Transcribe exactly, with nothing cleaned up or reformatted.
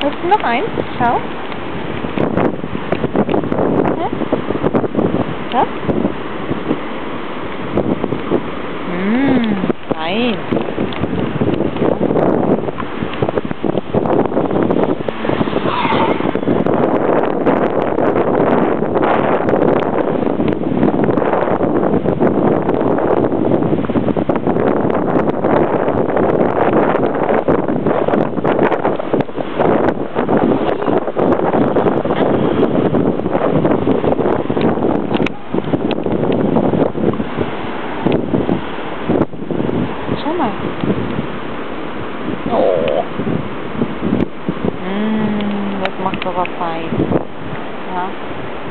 Willst du noch eins? Schau. Ja? Das? Mmh, fein. Schau mal. Oh. Mmh, das macht aber fein. Ja.